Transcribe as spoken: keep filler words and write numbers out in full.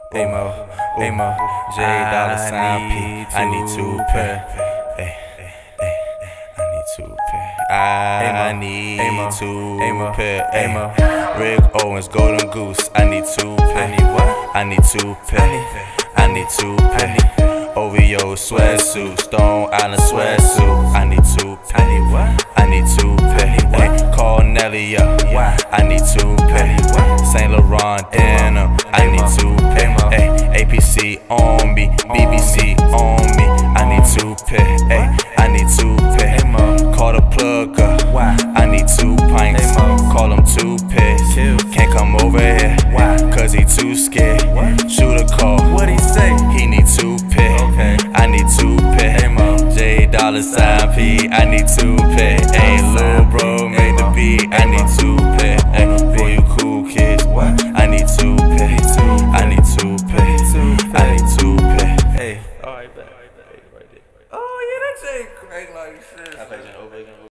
Amo, Amo, J dollar sign P. I need two pair. Hey, hey, I need two pair. I need two pair. Rick Owens, Golden Goose. I need two pair. I need what? I need two pair. I need two pair. O V O sweatsuit, Stone Island sweatsuit. I need two pair. I need what? I need two pair. Call Nelly up. I need two pair. Saint Laurent denim. I need two pair. A P C on me, B B C on me. I need two pair. I need two pair. Call the plug up. I need two pints. Call him two pairs. Can't come over here, cause he too scared. Shoot a call. What he say? He need two pair. I need two pair. J dollar sign P. I need two pair. Hey, lil' bro, make the beat. I need two pair. Hey, boy, you cool kids. I need two pair. I need two pair. I need two pair. Hey. Alright, back. Oh yeah, that shit crack like shit.